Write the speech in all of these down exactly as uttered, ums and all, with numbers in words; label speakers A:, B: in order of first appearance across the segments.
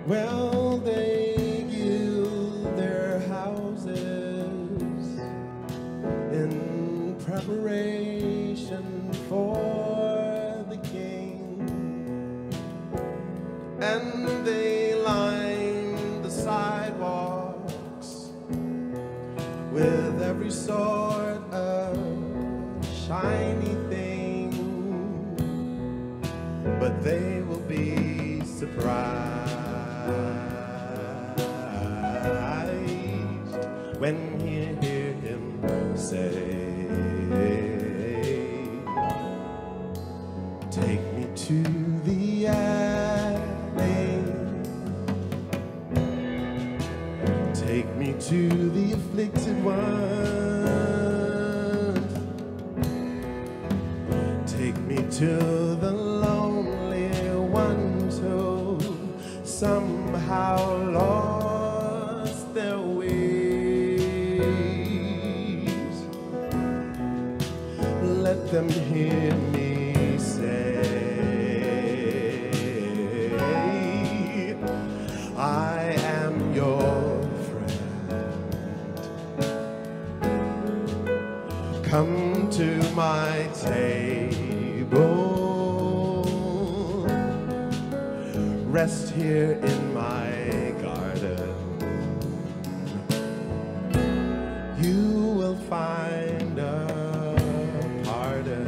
A: Well, they gild their houses in preparation for the king, and they line the sidewalks with every sort of shiny thing, but they will be surprised when you hear him say, take me to the alley, take me to the afflicted one, take me to the lonely ones who somehow lost their ways. Let them hear me say, I am your friend. Come to my table, rest here in my garden. You will find a pardon.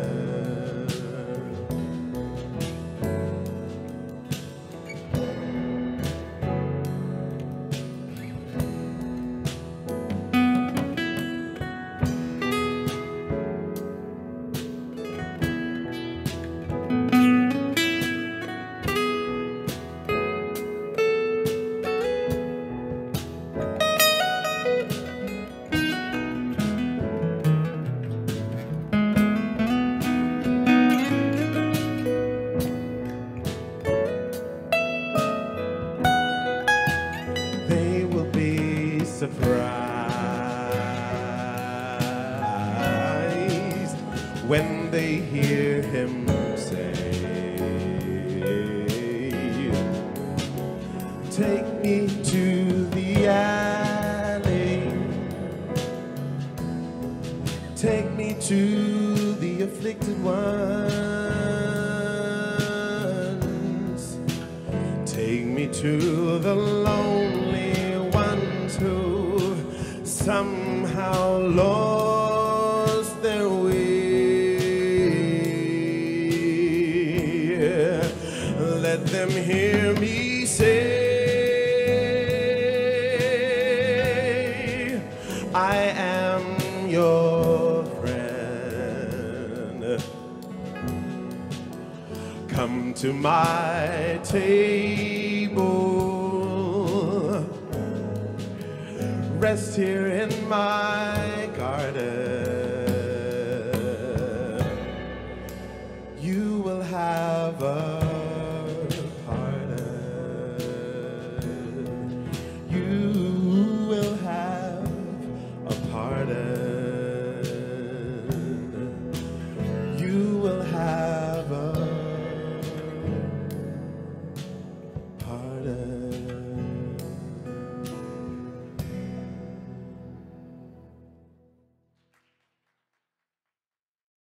A: They will be surprised when they hear him say, take me to the alley, take me to the afflicted ones, take me to the lonely ones who somehow lost their way. Let them hear me say, I am your friend. Come to my table, rest here in my garden. You will have a pardon. You will have a pardon. You will have a pardon.